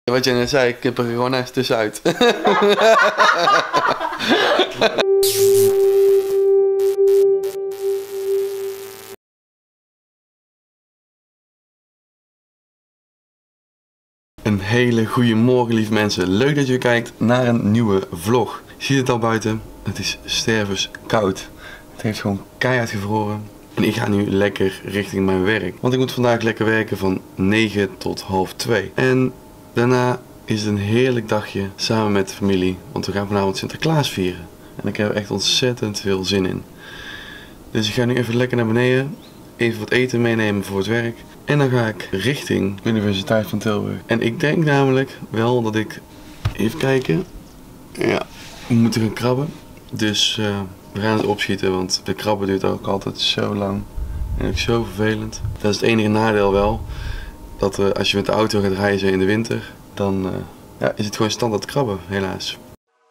Wat jij net zei, ik knip er gewoon even tussenuit. Een hele goede morgen, lieve mensen. Leuk dat je kijkt naar een nieuwe vlog. Je ziet het al buiten. Het is stervenskoud. Het heeft gewoon keihard gevroren. En ik ga nu lekker richting mijn werk. Want ik moet vandaag lekker werken van 9 tot half 2. En daarna is het een heerlijk dagje samen met de familie. Want we gaan vanavond Sinterklaas vieren. En ik heb er echt ontzettend veel zin in. Dus ik ga nu even lekker naar beneden. Even wat eten meenemen voor het werk. En dan ga ik richting de Universiteit van Tilburg. En ik denk namelijk wel dat ik... Even kijken. Ja, we moeten gaan krabben. Dus we gaan het opschieten, want de krabben duurt ook altijd zo lang. En ook zo vervelend. Dat is het enige nadeel wel. Dat als je met de auto gaat rijden in de winter, dan ja, is het gewoon standaard krabben, helaas.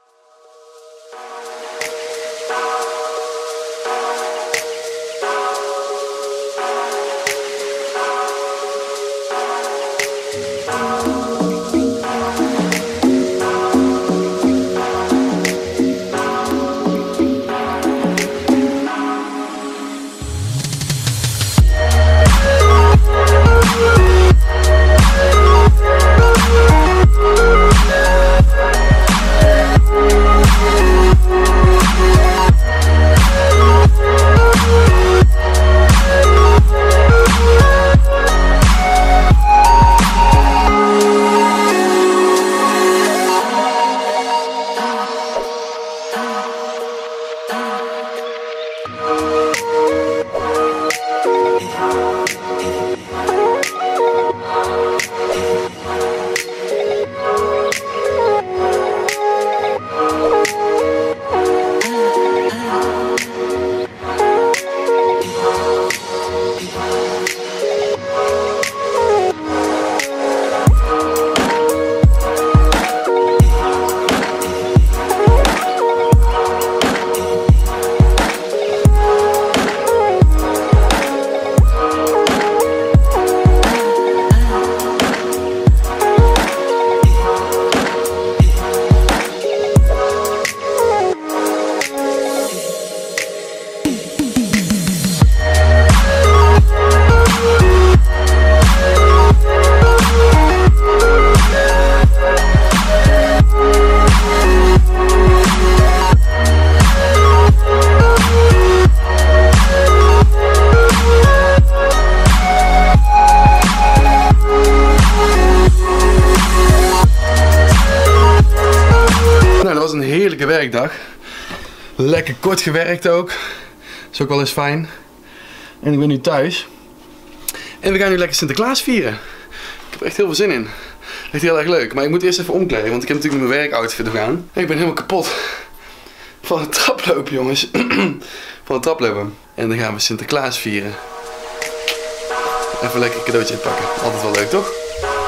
Werkdag. Lekker kort gewerkt ook. Is ook wel eens fijn. En ik ben nu thuis. En we gaan nu lekker Sinterklaas vieren. Ik heb er echt heel veel zin in. Echt heel erg leuk. Maar ik moet eerst even omkleden, want ik heb natuurlijk mijn werkoutfit aan. En ik ben helemaal kapot. Van het traplopen, jongens. Van het traplopen. En dan gaan we Sinterklaas vieren. Even lekker een cadeautje pakken. Altijd wel leuk, toch?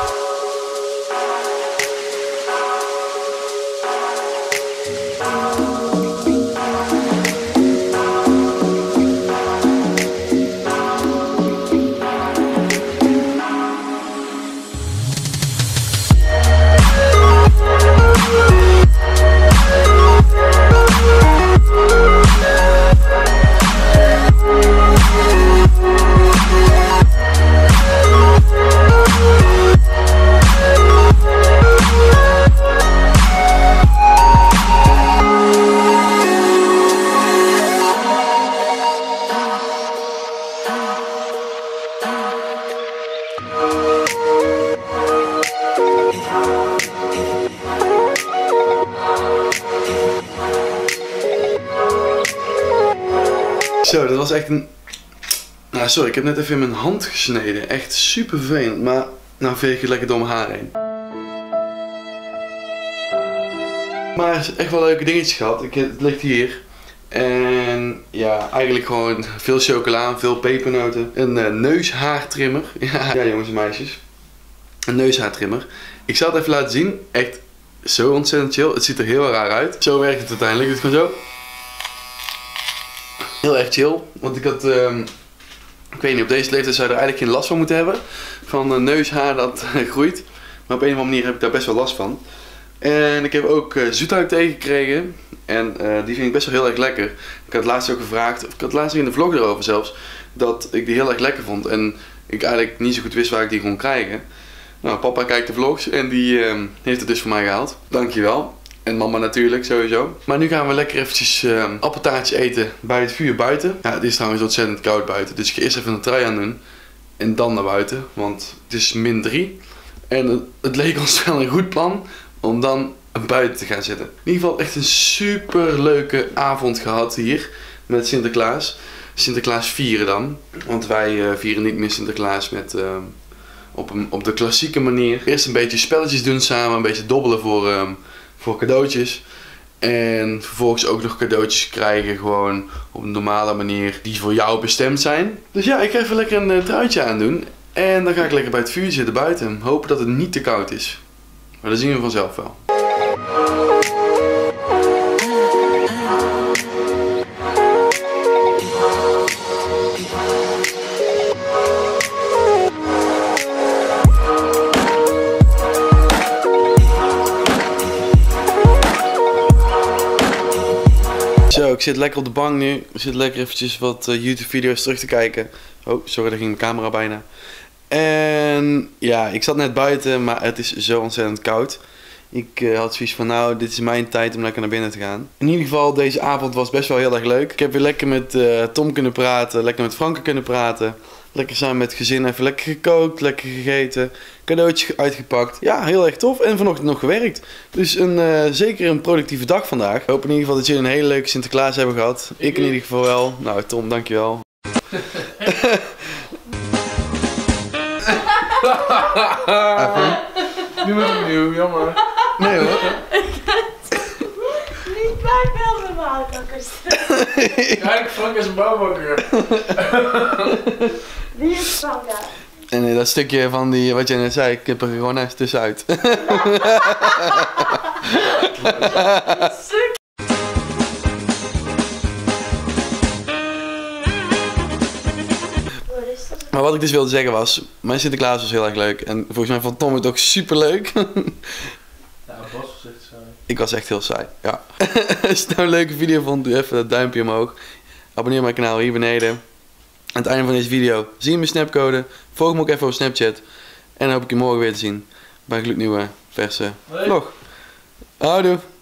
Zo, dat was echt een... Nou, sorry, ik heb net even in mijn hand gesneden. Echt super vervelend, maar nou veeg ik het lekker door mijn haar heen. Maar echt wel leuke dingetjes gehad. Het ligt hier. En ja, eigenlijk gewoon veel chocola, veel pepernoten. Een neushaartrimmer. Ja, jongens en meisjes. Een neushaartrimmer. Ik zal het even laten zien. Echt zo ontzettend chill. Het ziet er heel raar uit. Zo werkt het uiteindelijk. Het is gewoon zo. Heel erg chill. Want ik had... ik weet niet, op deze leeftijd zou je er eigenlijk geen last van moeten hebben. Van neushaar dat groeit. Maar op een of andere manier heb ik daar best wel last van. En ik heb ook zoethout tegengekregen. En die vind ik best wel heel erg lekker. Ik had laatst ook gevraagd, of ik had laatst in de vlog erover zelfs, dat ik die heel erg lekker vond. En ik eigenlijk niet zo goed wist waar ik die kon krijgen. Nou, papa kijkt de vlogs en die heeft het dus voor mij gehaald. Dankjewel. En mama natuurlijk, sowieso. Maar nu gaan we lekker eventjes appeltaartjes eten bij het vuur buiten. Ja, het is trouwens ontzettend koud buiten. Dus ik ga eerst even een trui aan doen. En dan naar buiten. Want het is -3. En het leek ons wel een goed plan om dan buiten te gaan zitten. In ieder geval echt een super leuke avond gehad hier met Sinterklaas. Sinterklaas vieren dan. Want wij vieren niet meer Sinterklaas met... op de klassieke manier. Eerst een beetje spelletjes doen samen, een beetje dobbelen voor cadeautjes. En vervolgens ook nog cadeautjes krijgen gewoon op een normale manier die voor jou bestemd zijn. Dus ja, ik ga even lekker een truitje aandoen. En dan ga ik lekker bij het vuur zitten buiten. Hopen dat het niet te koud is. Maar dat zien we vanzelf wel. Zo, ik zit lekker op de bank nu. Ik zit lekker eventjes wat YouTube video's terug te kijken. Oh, sorry, daar ging mijn camera bijna. En ja, ik zat net buiten, maar het is zo ontzettend koud. Ik had zoiets van, nou, dit is mijn tijd om lekker naar binnen te gaan. In ieder geval, deze avond was best wel heel erg leuk. Ik heb weer lekker met Tom kunnen praten, lekker met Franke kunnen praten. Lekker samen met het gezin even lekker gekookt, lekker gegeten. Cadeautje uitgepakt. Ja, heel erg tof. En vanochtend nog gewerkt. Dus zeker een productieve dag vandaag. Ik hoop in ieder geval dat jullie een hele leuke Sinterklaas hebben gehad. Ik in ieder geval wel. Nou, Tom, dankjewel. Nu met opnieuw, jammer. Nee hoor. Niet bij beelden bouwbakkers. Kijk, Frank is een bouwbakker. Wie is Franka? En dat stukje van die, wat jij net zei, ik knip er gewoon even tussenuit. Maar wat ik dus wilde zeggen was, mijn Sinterklaas was heel erg leuk. En volgens mij vond Tom het ook super leuk. Ja, het was echt saai. Ik was echt heel saai, ja. Als je het nou een leuke video vond, doe even dat duimpje omhoog. Abonneer mijn kanaal hier beneden. Aan het einde van deze video zie je mijn snapcode. Volg me ook even op Snapchat. En dan hoop ik je morgen weer te zien bij een gloednieuwe verse vlog. Houdoe!